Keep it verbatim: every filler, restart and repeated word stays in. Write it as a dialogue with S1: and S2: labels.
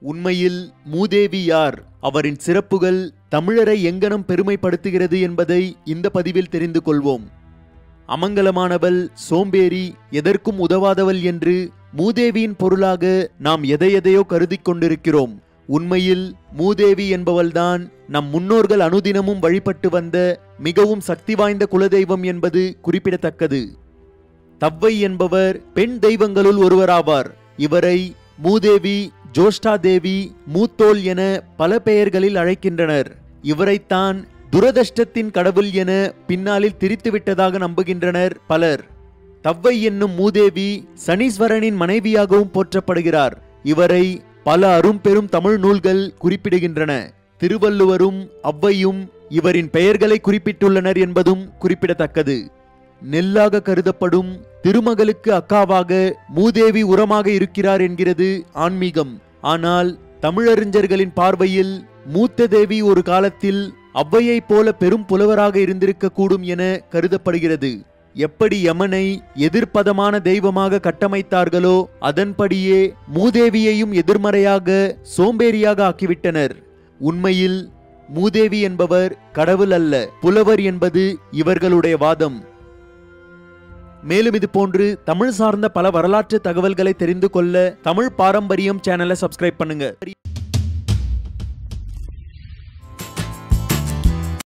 S1: உண்மையில் மூதேவி யார், அவரின் சிறப்புகள் தமிழரை எங்கனம் பெருமைப்படுத்துகிறது என்பதை இந்த பதிவில் தெரிந்து கொள்வோம். அமங்கலமானவள், சோம்பேறி, எதற்கும் உதவாதவள் என்று மூதேவியின் பொருளாக நாம் எதையெதையோ கருதி கொண்டிருக்கிறோம். உண்மையில் மூதேவி என்பவள்தான் நம் முன்னோர்கள் அனுதினமும் வழிபட்டு வந்த மிகவும் சக்தி வாய்ந்த குலதெய்வம் என்பது குறிப்பிடத்தக்கது. தவ்வை என்பவர் பெண் தெய்வங்களுள் ஒருவராவார். இவரை மூதேவி, ஜோஷ்டா தேவி, மூத்தோல் என பல பெயர்களில் அழைக்கின்றனர். இவரைத்தான் துரதிர்ஷ்டத்தின் கடவுள் என பின்னாளில் திரித்துவிட்டதாக நம்புகின்றனர் பலர். தவ்வை என்னும் மூதேவி சனீஸ்வரனின் மனைவியாகவும் போற்றப்படுகிறார். இவரை பல அரும்பெரும் தமிழ் நூல்கள் குறிப்பிடுகின்றன. திருவள்ளுவரும் ஔவையும் இவரின் பெயர்களை குறிப்பிட்டுள்ளனர் என்பதும் குறிப்பிடத்தக்கது. நெல்லாக கருதப்படும் திருமகளுக்கு அக்காவாக மூதேவி உரமாக இருக்கிறார் என்கிறது ஆன்மீகம். ஆனால் தமிழறிஞர்களின் பார்வையில் மூத்த தேவி ஒரு காலத்தில் ஔவையை போல பெரும் புலவராக இருந்திருக்க கூடும் என கருதப்படுகிறது. எப்படி யமனை எதிர்ப்பதமான தெய்வமாக கட்டமைத்தார்களோ அதன்படியே மூதேவியையும் எதிர்மறையாக, சோம்பேறியாக ஆக்கிவிட்டனர். உண்மையில் மூதேவி என்பவர் கடவுள் அல்ல, புலவர் என்பது இவர்களுடைய வாதம். மேலும் இது போன்று தமிழ் சார்ந்த பல வரலாற்று தகவல்களை தெரிந்து கொள்ள தமிழ் பாரம்பரியம் சேனலை சப்ஸ்கிரைப் பண்ணுங்க.